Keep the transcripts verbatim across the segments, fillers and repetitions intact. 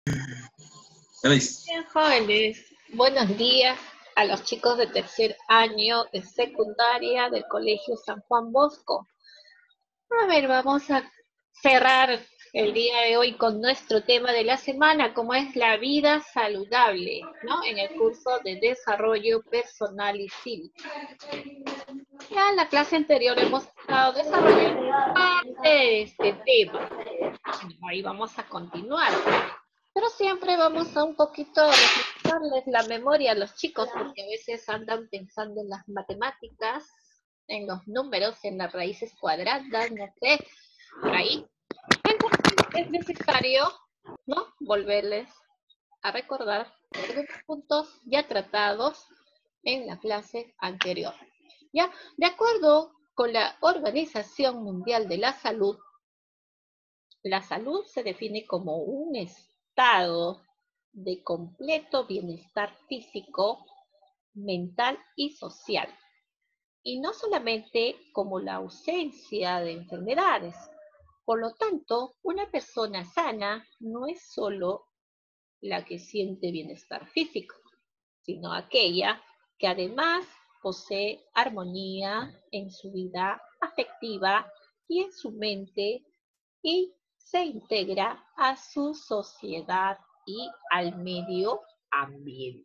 Grace. Bien, jóvenes, buenos días a los chicos de tercer año de secundaria del Colegio San Juan Bosco. A ver, vamos a cerrar el día de hoy con nuestro tema de la semana, como es la vida saludable, ¿no? En el curso de desarrollo personal y cívico. Ya en la clase anterior hemos estado desarrollando parte de este tema. Ahí vamos a continuar. Pero siempre vamos a un poquito refrescarles la memoria a los chicos, porque a veces andan pensando en las matemáticas, en los números, en las raíces cuadradas, no sé, por ahí. Entonces es necesario, ¿no? Volverles a recordar algunos puntos ya tratados en la clase anterior. Ya, de acuerdo con la Organización Mundial de la Salud, la salud se define como un estado de completo bienestar físico, mental y social, y no solamente como la ausencia de enfermedades. Por lo tanto, una persona sana no es solo la que siente bienestar físico, sino aquella que además posee armonía en su vida afectiva y en su mente y se integra a su sociedad y al medio ambiente.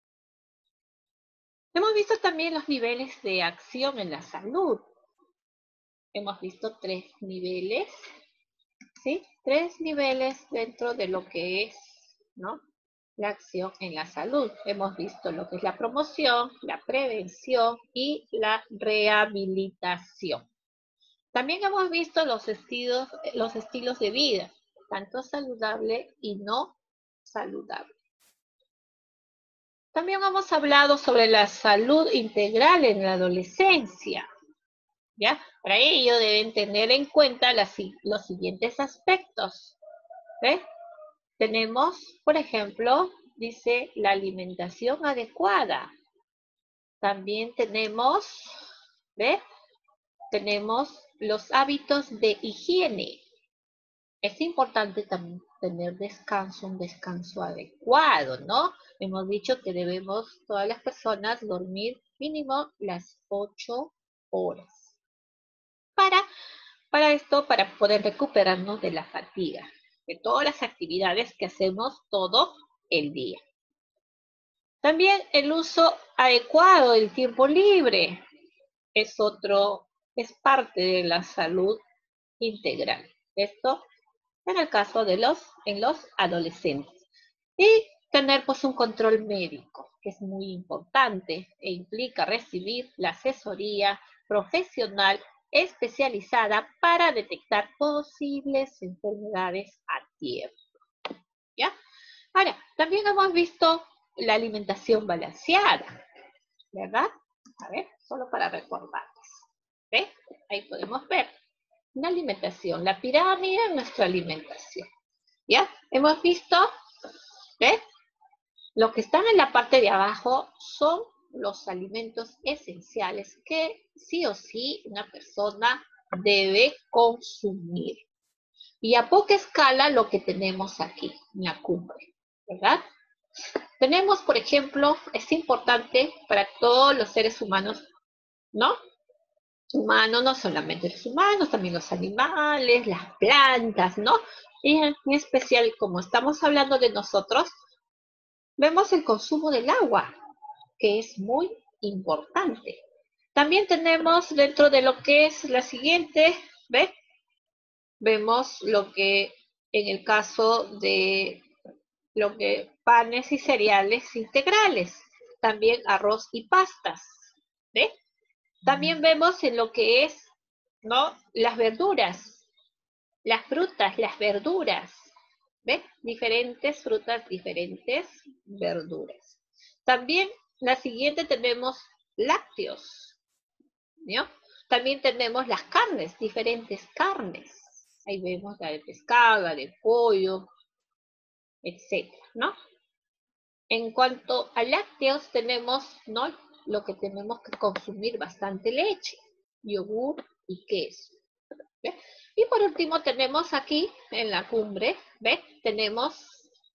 Hemos visto también los niveles de acción en la salud. Hemos visto tres niveles, ¿sí? Tres niveles dentro de lo que es, ¿no? La acción en la salud. Hemos visto lo que es la promoción, la prevención y la rehabilitación. También hemos visto los estilos, los estilos de vida, tanto saludable y no saludable. También hemos hablado sobre la salud integral en la adolescencia. ¿Ya? Para ello deben tener en cuenta las, los siguientes aspectos. ¿Ves? Tenemos, por ejemplo, dice la alimentación adecuada. También tenemos, ¿ves? Tenemos los hábitos de higiene. Es importante también tener descanso, un descanso adecuado, ¿no? Hemos dicho que debemos, todas las personas, dormir mínimo las ocho horas. Para, para esto, para poder recuperarnos de la fatiga, de todas las actividades que hacemos todo el día. También el uso adecuado del tiempo libre es otro, es parte de la salud integral. Esto en el caso de los, en los adolescentes. Y tener pues un control médico, que es muy importante e implica recibir la asesoría profesional especializada para detectar posibles enfermedades a tiempo. ¿Ya? Ahora, también hemos visto la alimentación balanceada, ¿verdad? A ver, solo para recordarles. ¿Ves? Ahí podemos ver una alimentación, la pirámide de nuestra alimentación. ¿Ya? Hemos visto, ¿ves? Lo que están en la parte de abajo son los alimentos esenciales que sí o sí una persona debe consumir. Y a poca escala lo que tenemos aquí, en la cumbre, ¿verdad? Tenemos, por ejemplo, es importante para todos los seres humanos, ¿no? Humanos, no solamente los humanos, también los animales, las plantas, ¿no? Y en especial, como estamos hablando de nosotros, vemos el consumo del agua, que es muy importante. También tenemos dentro de lo que es la siguiente, ¿ves? Vemos lo que en el caso de lo que panes y cereales integrales, también arroz y pastas, ¿ves? También vemos en lo que es, ¿no? Las verduras, las frutas, las verduras, ¿ves? Diferentes frutas, diferentes verduras. También la siguiente tenemos lácteos, ¿no? También tenemos las carnes, diferentes carnes. Ahí vemos la de pescado, la de pollo, etcétera, ¿no? En cuanto a lácteos, tenemos, ¿no? Lo que tenemos que consumir bastante leche, yogur y queso. ¿Ve? Y por último tenemos aquí en la cumbre, ¿ve? Tenemos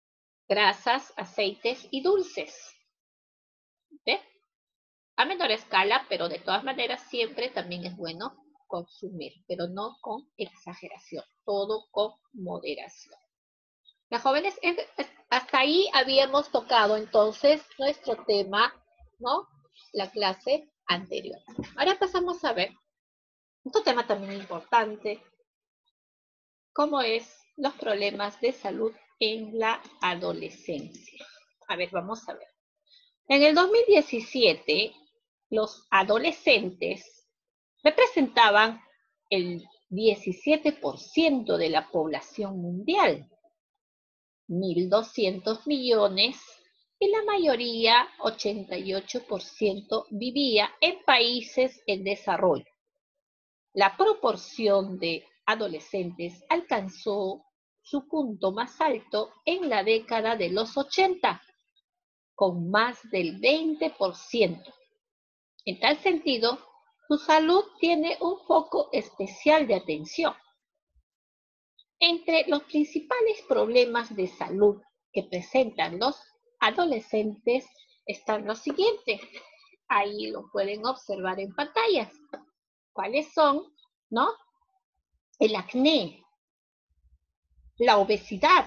grasas, aceites y dulces. ¿Ve? A menor escala, pero de todas maneras siempre también es bueno consumir, pero no con exageración, todo con moderación. Las jóvenes, hasta ahí habíamos tocado entonces nuestro tema, ¿no? La clase anterior. Ahora pasamos a ver otro tema también importante, como es los problemas de salud en la adolescencia. A ver, vamos a ver. En el dos mil diecisiete, los adolescentes representaban el diecisiete por ciento de la población mundial, mil doscientos millones, y la mayoría, ochenta y ocho por ciento, vivía en países en desarrollo. La proporción de adolescentes alcanzó su punto más alto en la década de los ochenta, con más del veinte por ciento. En tal sentido, su salud tiene un foco especial de atención. Entre los principales problemas de salud que presentan los adolescentes están los siguientes. Ahí lo pueden observar en pantallas. ¿Cuáles son? ¿No? El acné, la obesidad,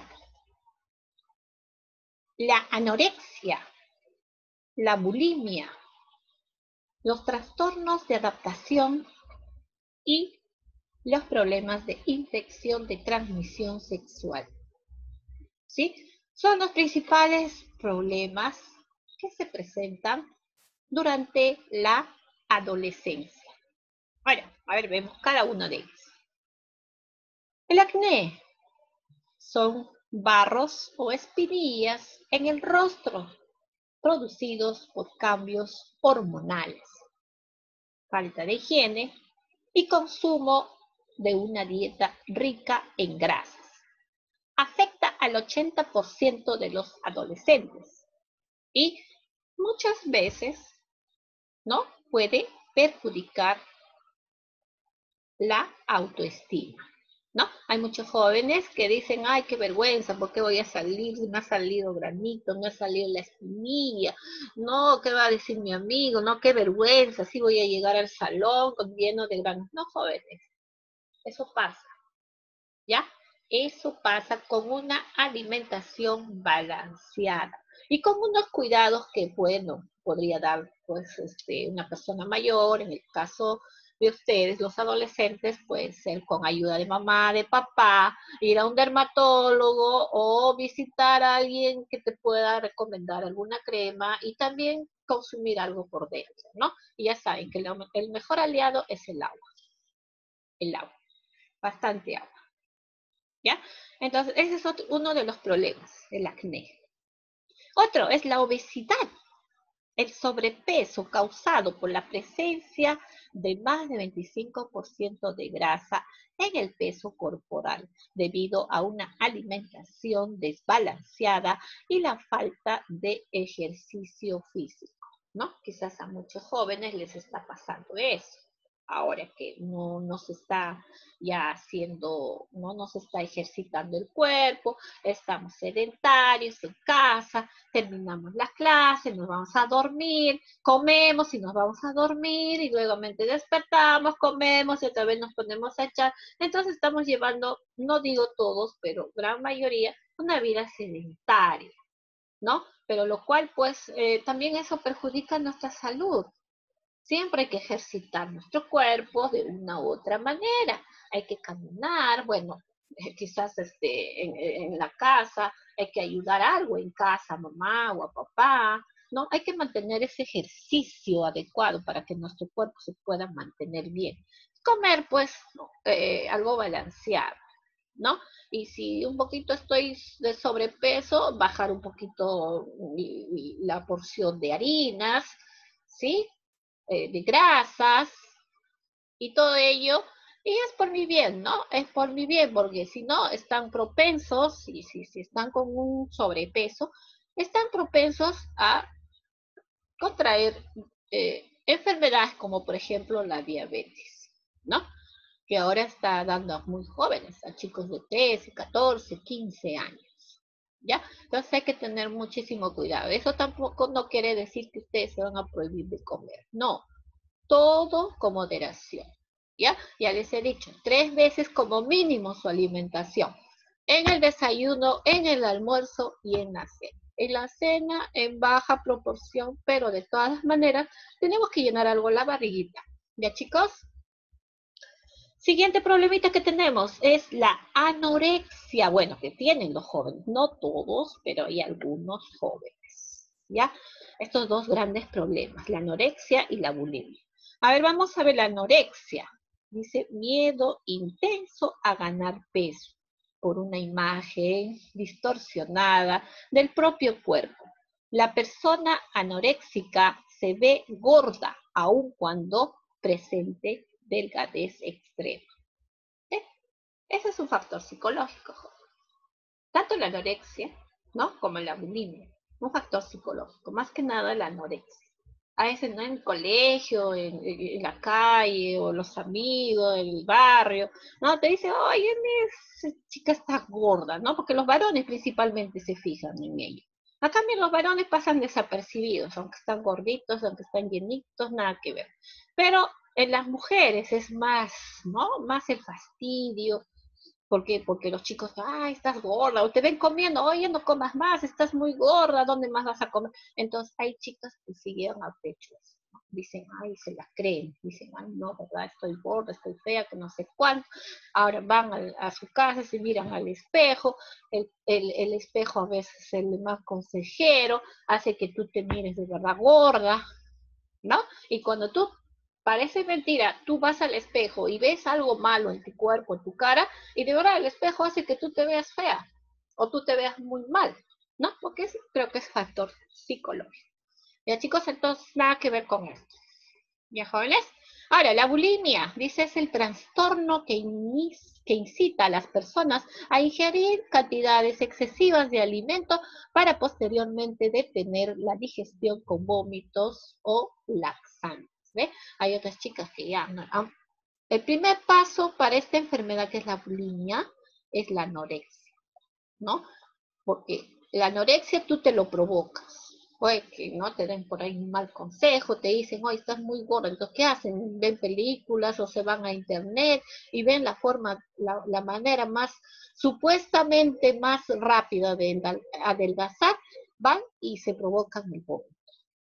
la anorexia, la bulimia, los trastornos de adaptación y los problemas de infección de transmisión sexual. ¿Sí? Son los principales problemas que se presentan durante la adolescencia. Bueno, a ver, vemos cada uno de ellos. El acné son barros o espinillas en el rostro producidos por cambios hormonales, falta de higiene y consumo de una dieta rica en grasas. Afecta al ochenta por ciento de los adolescentes y muchas veces, ¿no?, puede perjudicar la autoestima, ¿no? Hay muchos jóvenes que dicen, ay, qué vergüenza, ¿por qué voy a salir? Me ha salido granito, me ha salido la espinilla, no, ¿qué va a decir mi amigo? No, qué vergüenza, sí voy a llegar al salón lleno de granos. No, jóvenes, eso pasa, ¿ya? Eso pasa con una alimentación balanceada y con unos cuidados que, bueno, podría dar pues este, una persona mayor, en el caso de ustedes, los adolescentes, puede ser con ayuda de mamá, de papá, ir a un dermatólogo o visitar a alguien que te pueda recomendar alguna crema y también consumir algo por dentro, ¿no? Y ya saben que el mejor aliado es el agua, el agua, bastante agua. ¿Ya? Entonces, ese es otro, uno de los problemas, el acné. Otro es la obesidad, el sobrepeso causado por la presencia de más de veinticinco por ciento de grasa en el peso corporal, debido a una alimentación desbalanceada y la falta de ejercicio físico, ¿no? Quizás a muchos jóvenes les está pasando eso. Ahora que no, no se está ya haciendo, no nos está ejercitando el cuerpo, estamos sedentarios en casa, terminamos las clases, nos vamos a dormir, comemos y nos vamos a dormir y luego despertamos, comemos y otra vez nos ponemos a echar. Entonces estamos llevando, no digo todos, pero gran mayoría, una vida sedentaria, ¿no? Pero lo cual pues eh, también eso perjudica nuestra salud. Siempre hay que ejercitar nuestro cuerpo de una u otra manera. Hay que caminar, bueno, eh, quizás este, en, en la casa, hay que ayudar algo en casa, a mamá o a papá, ¿no? Hay que mantener ese ejercicio adecuado para que nuestro cuerpo se pueda mantener bien. Comer, pues, eh, algo balanceado, ¿no? Y si un poquito estoy de sobrepeso, bajar un poquito la porción de harinas, ¿sí? Eh, de grasas y todo ello, y es por mi bien, ¿no? Es por mi bien, porque si no, están propensos, y si, si están con un sobrepeso, están propensos a contraer eh, enfermedades como, por ejemplo, la diabetes, ¿no? Que ahora está dando a muy jóvenes, a chicos de trece, catorce, quince años, ¿Ya? Entonces hay que tener muchísimo cuidado. Eso tampoco no quiere decir que ustedes se van a prohibir de comer. No, todo con moderación. ¿Ya? Ya les he dicho, tres veces como mínimo su alimentación. En el desayuno, en el almuerzo y en la cena. En la cena en baja proporción, pero de todas maneras tenemos que llenar algo la barriguita. ¿Ya, chicos? Siguiente problemita que tenemos es la anorexia. Bueno, que tienen los jóvenes, no todos, pero hay algunos jóvenes. ¿Ya? Estos dos grandes problemas, la anorexia y la bulimia. A ver, vamos a ver la anorexia. Dice miedo intenso a ganar peso por una imagen distorsionada del propio cuerpo. La persona anoréxica se ve gorda aun cuando presente delgadez extrema. ¿Eh? Ese es un factor psicológico, tanto la anorexia, ¿no? Como la bulimia, un factor psicológico, más que nada la anorexia. A veces, ¿no? En el colegio, en, en la calle, o los amigos, en el barrio, ¿no? Te dicen, oye, esa chica está gorda, ¿no? Porque los varones principalmente se fijan en ello. A cambio, los varones pasan desapercibidos, aunque están gorditos, aunque están llenitos, nada que ver. Pero en las mujeres es más, ¿no? Más el fastidio. ¿Por qué? Porque los chicos, ay, estás gorda, o te ven comiendo, oye, no comas más, estás muy gorda, ¿dónde más vas a comer? Entonces hay chicas que siguen a pecho, ¿no? Dicen, ay, se la creen, dicen, ay, no, verdad, estoy gorda, estoy fea, que no sé cuánto. Ahora van a, a su casa, se miran al espejo, el, el, el espejo a veces es el más consejero, hace que tú te mires de verdad gorda, ¿no? Y cuando tú, parece mentira, tú vas al espejo y ves algo malo en tu cuerpo, en tu cara, y de verdad el espejo hace que tú te veas fea o tú te veas muy mal, ¿no? Porque es, creo que es factor psicológico. Ya, chicos, entonces nada que ver con esto. ¿Ya, jóvenes? Ahora, la bulimia, dice, es el trastorno que, inis, que incita a las personas a ingerir cantidades excesivas de alimento para posteriormente detener la digestión con vómitos o laxantes. ¿Ve? Hay otras chicas que ya no. El primer paso para esta enfermedad que es la bulimia es la anorexia, ¿no? Porque la anorexia tú te lo provocas. Oye, que no te den por ahí un mal consejo, te dicen, oye, estás muy gordo, entonces, ¿qué hacen? Ven películas o se van a internet y ven la forma, la, la manera más, supuestamente más rápida de adelgazar, van y se provocan el vómito.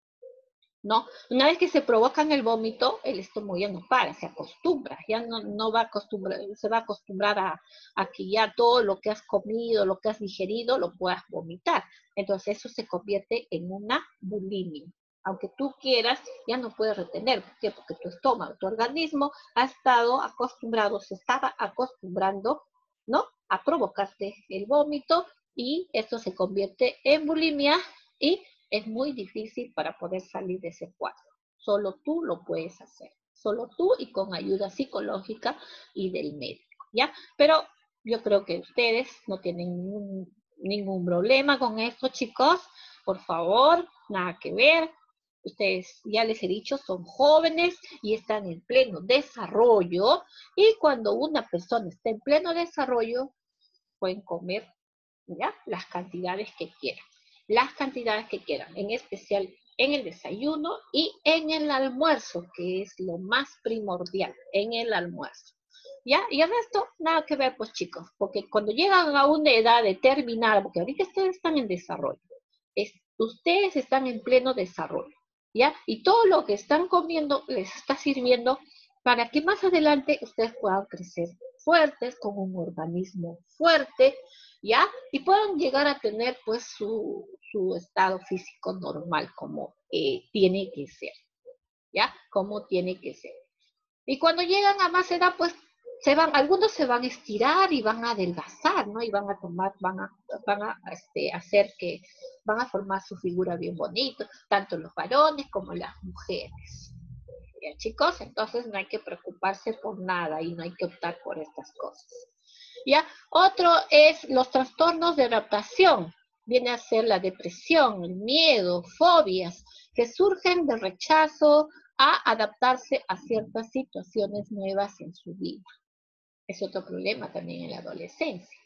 ¿No? Una vez que se provocan el vómito, el estómago ya no para, se acostumbra, ya no, no va a acostumbrar, se va a acostumbrar a, a que ya todo lo que has comido, lo que has digerido, lo puedas vomitar. Entonces eso se convierte en una bulimia. Aunque tú quieras, ya no puedes retener. ¿Por qué? Porque tu estómago, tu organismo ha estado acostumbrado, se estaba acostumbrando, ¿no? A provocarte el vómito y esto se convierte en bulimia y es muy difícil para poder salir de ese cuadro. Solo tú lo puedes hacer. Solo tú y con ayuda psicológica y del médico, ¿ya? Pero yo creo que ustedes no tienen ningún, ningún problema con esto, chicos. Por favor, nada que ver. Ustedes, ya les he dicho, son jóvenes y están en pleno desarrollo. Y cuando una persona está en pleno desarrollo, pueden comer, ¿ya? Las cantidades que quieran. Las cantidades que quieran, en especial en el desayuno y en el almuerzo, que es lo más primordial, en el almuerzo. ¿Ya? Y el resto, nada que ver, pues chicos, porque cuando llegan a una edad determinada, porque ahorita ustedes están en desarrollo, es, ustedes están en pleno desarrollo, ¿ya? Y todo lo que están comiendo les está sirviendo para que más adelante ustedes puedan crecer fuertes, con un organismo fuerte, ¿ya? Y puedan llegar a tener pues su, su estado físico normal como eh, tiene que ser, ¿ya? Como tiene que ser. Y cuando llegan a más edad, pues se van, algunos se van a estirar y van a adelgazar, ¿no? Y van a tomar, van a, van a este, hacer que, van a formar su figura bien bonito, tanto los varones como las mujeres. ¿Ya, chicos? Entonces no hay que preocuparse por nada y no hay que optar por estas cosas. ¿Ya? Otro es los trastornos de adaptación. Viene a ser la depresión, el miedo, fobias, que surgen del rechazo a adaptarse a ciertas situaciones nuevas en su vida. Es otro problema también en la adolescencia,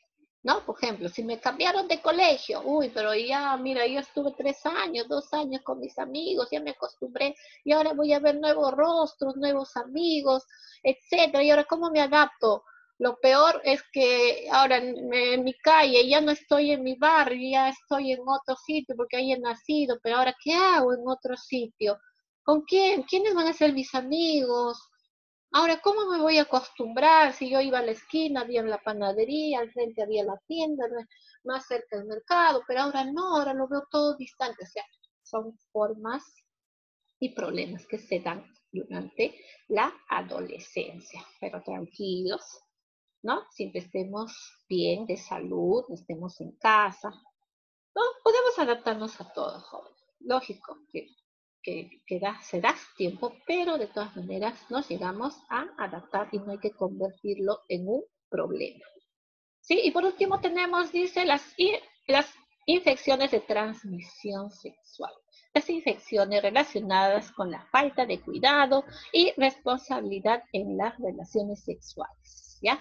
¿no? Por ejemplo, si me cambiaron de colegio, uy, pero ya, mira, yo estuve tres años, dos años con mis amigos, ya me acostumbré, y ahora voy a ver nuevos rostros, nuevos amigos, etcétera, y ahora, ¿cómo me adapto? Lo peor es que ahora en, en mi calle ya no estoy en mi barrio, ya estoy en otro sitio porque ahí he nacido, pero ahora, ¿qué hago en otro sitio? ¿Con quién? ¿Quiénes van a ser mis amigos? Ahora, ¿cómo me voy a acostumbrar si yo iba a la esquina, había la panadería, al frente había la tienda, más cerca el mercado, pero ahora no, ahora lo veo todo distante? O sea, son formas y problemas que se dan durante la adolescencia. Pero tranquilos, ¿no? Siempre estemos bien de salud, estemos en casa, ¿no? Podemos adaptarnos a todo, joven. Lógico que que, que da, se da tiempo, pero de todas maneras nos llegamos a adaptar y no hay que convertirlo en un problema. ¿Sí? Y por último tenemos, dice, las, las infecciones de transmisión sexual. Las infecciones relacionadas con la falta de cuidado y responsabilidad en las relaciones sexuales, ¿ya?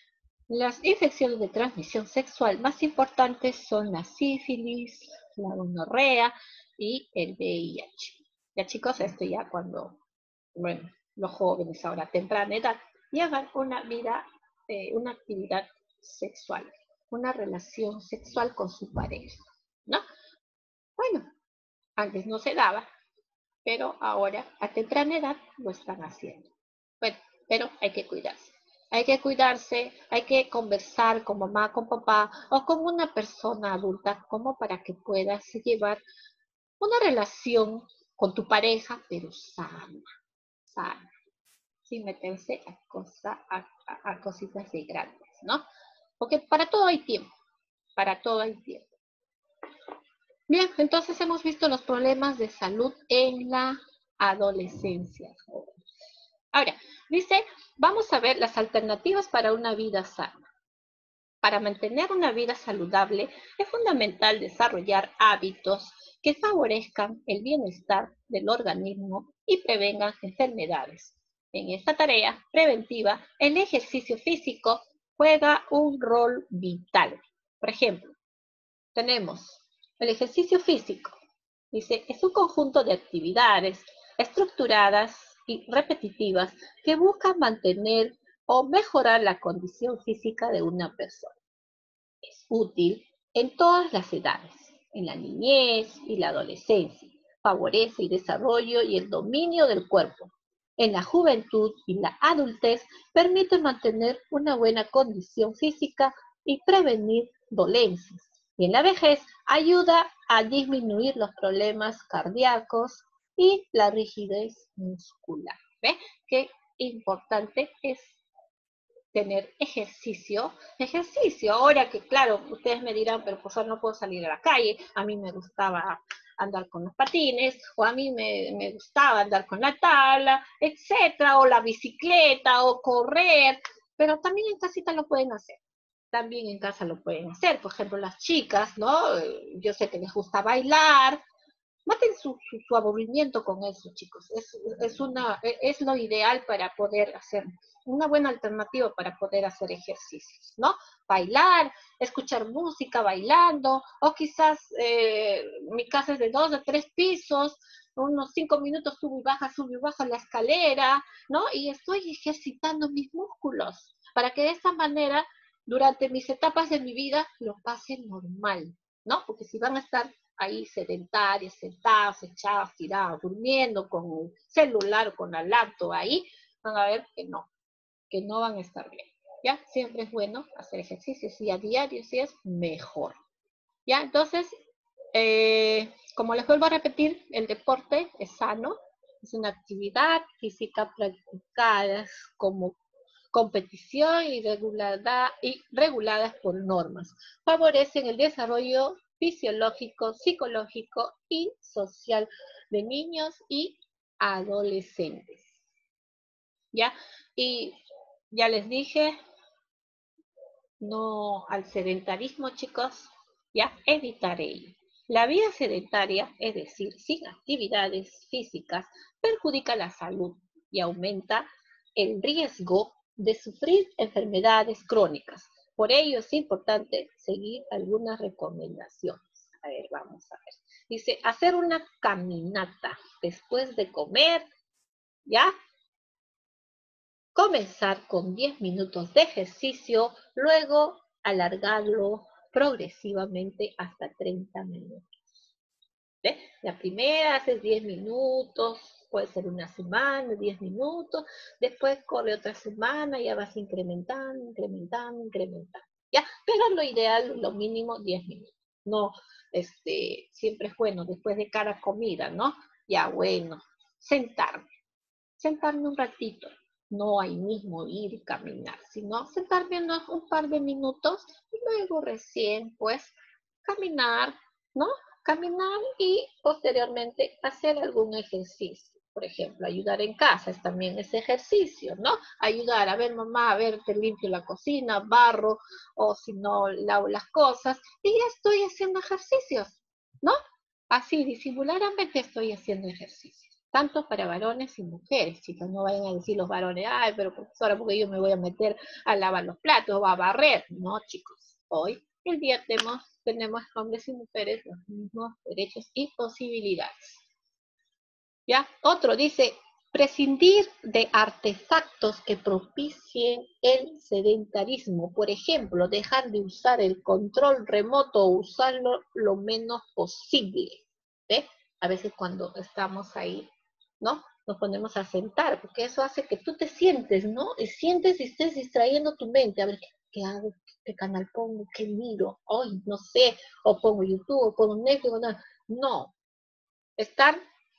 Las infecciones de transmisión sexual más importantes son la sífilis, la gonorrea y el V I H. Ya chicos, esto ya cuando, bueno, los jóvenes ahora a temprana edad llevan una vida, eh, una actividad sexual, una relación sexual con su pareja, ¿no? Bueno, antes no se daba, pero ahora a temprana edad lo están haciendo. Bueno, pero hay que cuidarse. Hay que cuidarse, hay que conversar con mamá, con papá o con una persona adulta como para que puedas llevar una relación con tu pareja, pero sana, sana, sin meterse a, cosa, a, a, a cositas de grandes, ¿no? Porque para todo hay tiempo, para todo hay tiempo. Bien, entonces hemos visto los problemas de salud en la adolescencia. Ahora, dice, vamos a ver las alternativas para una vida sana. Para mantener una vida saludable es fundamental desarrollar hábitos que favorezcan el bienestar del organismo y prevengan enfermedades. En esta tarea preventiva, el ejercicio físico juega un rol vital. Por ejemplo, tenemos el ejercicio físico. Dice, es un conjunto de actividades estructuradas y repetitivas que buscan mantener o mejorar la condición física de una persona. Es útil en todas las edades, en la niñez y la adolescencia. Favorece el desarrollo y el dominio del cuerpo. En la juventud y la adultez permite mantener una buena condición física y prevenir dolencias. Y en la vejez ayuda a disminuir los problemas cardíacos y la rigidez muscular. ¿Ve? Qué importante es tener ejercicio, ejercicio, ahora que claro, ustedes me dirán, pero pues no puedo salir a la calle, a mí me gustaba andar con los patines, o a mí me, me gustaba andar con la tabla, etcétera, o la bicicleta, o correr, pero también en casita lo pueden hacer. También en casa lo pueden hacer, por ejemplo, las chicas, ¿no? Yo sé que les gusta bailar, maten su, su, su, aburrimiento con eso, chicos. Es, es, una, es lo ideal para poder hacer, una buena alternativa para poder hacer ejercicios, ¿no? Bailar, escuchar música bailando, o quizás eh, mi casa es de dos o tres pisos, unos cinco minutos subo y baja, subo y baja la escalera, ¿no? Y estoy ejercitando mis músculos para que de esta manera, durante mis etapas de mi vida, lo pase normal, ¿no? Porque si van a estar ahí sedentarios, sentados, echados, tirados, durmiendo con el celular o con la laptop ahí, van a ver que no, que no van a estar bien. ¿Ya? Siempre es bueno hacer ejercicios y a diario sí es mejor. ¿Ya? Entonces, eh, como les vuelvo a repetir, el deporte es sano, es una actividad física practicada como competición y, regulada, y reguladas por normas. Favorecen el desarrollo fisiológico, psicológico y social de niños y adolescentes. ¿Ya? Y ya les dije, no al sedentarismo, chicos, ¿ya? Evitar ello. La vida sedentaria, es decir, sin actividades físicas, perjudica la salud y aumenta el riesgo de sufrir enfermedades crónicas. Por ello es importante seguir algunas recomendaciones. A ver, vamos a ver. Dice, hacer una caminata después de comer, ¿ya? Comenzar con diez minutos de ejercicio, luego alargarlo progresivamente hasta treinta minutos. ¿Ve? La primera haces diez minutos, puede ser una semana, diez minutos, después corre otra semana, ya vas incrementando, incrementando, incrementando, ¿ya? Pero lo ideal, lo mínimo, diez minutos. No, este, siempre es bueno, después de cada comida, ¿no? Ya, bueno, sentarme, sentarme un ratito, no ahí mismo ir y caminar, sino sentarme unos un par de minutos y luego recién, pues, caminar, ¿no? Caminar y posteriormente hacer algún ejercicio. Por ejemplo, ayudar en casa es también ese ejercicio, ¿no? Ayudar, a ver mamá, a ver, te limpio la cocina, barro, o si no, lavo las cosas, y ya estoy haciendo ejercicios, ¿no? Así, disimuladamente estoy haciendo ejercicios. Tanto para varones y mujeres, chicas, no vayan a decir los varones, ay, pero profesora, porque yo me voy a meter a lavar los platos o a barrer. No, chicos, hoy el día tenemos, tenemos hombres y mujeres los mismos derechos y posibilidades. ¿Ya? Otro dice, prescindir de artefactos que propicien el sedentarismo. Por ejemplo, dejar de usar el control remoto o usarlo lo menos posible. ¿Ve? A veces cuando estamos ahí, ¿no? Nos ponemos a sentar, porque eso hace que tú te sientes, ¿no? Y sientes y estés distrayendo tu mente. A ver, ¿qué hago? ¿Qué canal pongo? ¿Qué miro? Hoy, no sé. O pongo YouTube, o pongo Netflix, no. No. Estar,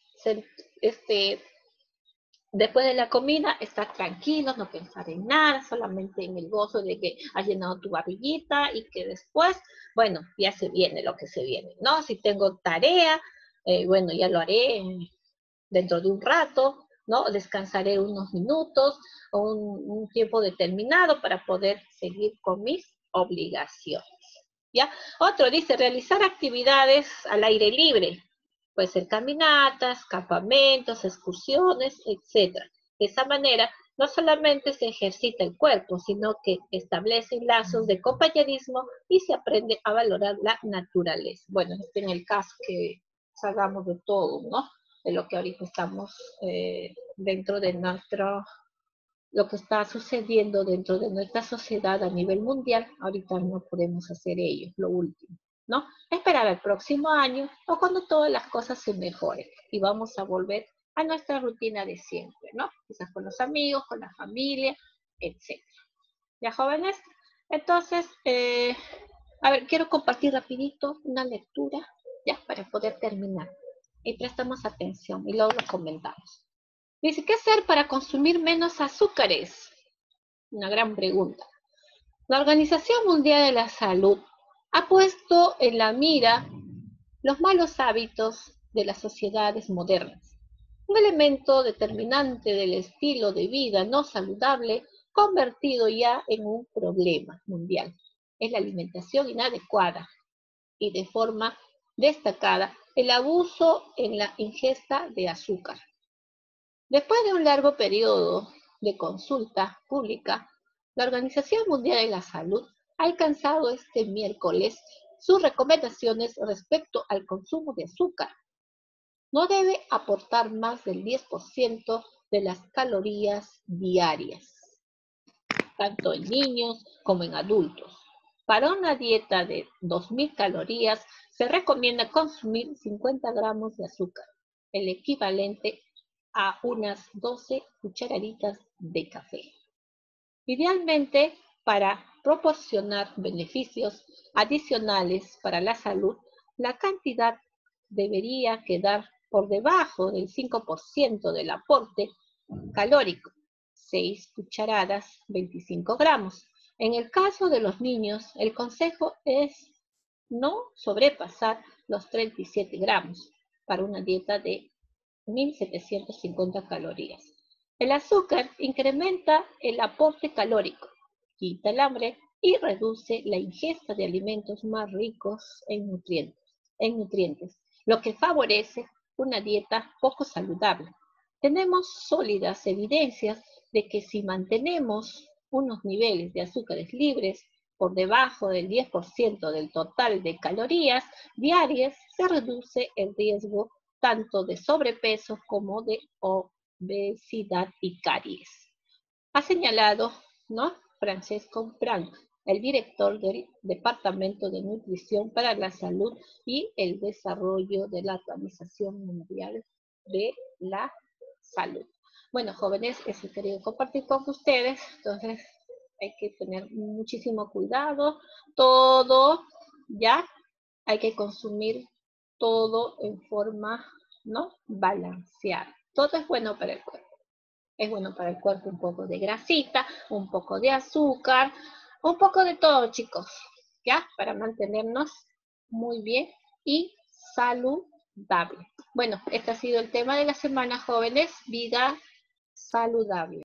este, después de la comida, estar tranquilos, no pensar en nada, solamente en el gozo de que has llenado tu barriguita y que después, bueno, ya se viene lo que se viene, ¿no? Si tengo tarea, eh, bueno, ya lo haré dentro de un rato, ¿no? Descansaré unos minutos o un, un tiempo determinado para poder seguir con mis obligaciones, ¿ya? Otro dice, realizar actividades al aire libre. Puede ser caminatas, campamentos, excursiones, etcétera. De esa manera, no solamente se ejercita el cuerpo, sino que establece lazos de compañerismo y se aprende a valorar la naturaleza. Bueno, este en el caso que salgamos de todo, ¿no? De lo que ahorita estamos eh, dentro de nuestro, lo que está sucediendo dentro de nuestra sociedad a nivel mundial, ahorita no podemos hacer ello, lo último, ¿no? Esperar al próximo año o cuando todas las cosas se mejoren y vamos a volver a nuestra rutina de siempre, ¿no? Quizás con los amigos, con la familia, etcétera. ¿Ya, jóvenes? Entonces, eh, a ver, quiero compartir rapidito una lectura, ya, para poder terminar. Y prestamos atención y luego lo comentamos. Dice, ¿qué hacer para consumir menos azúcares? Una gran pregunta. La Organización Mundial de la Salud ha puesto en la mira los malos hábitos de las sociedades modernas, un elemento determinante del estilo de vida no saludable convertido ya en un problema mundial. Es la alimentación inadecuada y de forma destacada el abuso en la ingesta de azúcar. Después de un largo periodo de consulta pública, la Organización Mundial de la Salud ha alcanzado este miércoles sus recomendaciones respecto al consumo de azúcar. No debe aportar más del diez por ciento de las calorías diarias, tanto en niños como en adultos. Para una dieta de dos mil calorías, se recomienda consumir cincuenta gramos de azúcar, el equivalente a unas doce cucharaditas de café. Idealmente, para proporcionar beneficios adicionales para la salud, la cantidad debería quedar por debajo del cinco por ciento del aporte calórico, seis cucharadas, veinticinco gramos. En el caso de los niños, el consejo es no sobrepasar los treinta y siete gramos para una dieta de mil setecientas cincuenta calorías. El azúcar incrementa el aporte calórico, quita el hambre y reduce la ingesta de alimentos más ricos en nutrientes, en nutrientes, lo que favorece una dieta poco saludable. Tenemos sólidas evidencias de que si mantenemos unos niveles de azúcares libres por debajo del diez por ciento del total de calorías diarias, se reduce el riesgo tanto de sobrepeso como de obesidad y caries. Ha señalado, ¿no?, Francesco Brandt, el director del Departamento de Nutrición para la Salud y el Desarrollo de la Organización Mundial de la Salud. Bueno, jóvenes, eso he querido compartir con ustedes. Entonces, hay que tener muchísimo cuidado. Todo, ¿ya? Hay que consumir todo en forma, ¿no?, balanceada. Todo es bueno para el cuerpo. Es bueno para el cuerpo un poco de grasita, un poco de azúcar, un poco de todo, chicos, ¿ya? Para mantenernos muy bien y saludable. Bueno, este ha sido el tema de la semana, jóvenes, vida saludable.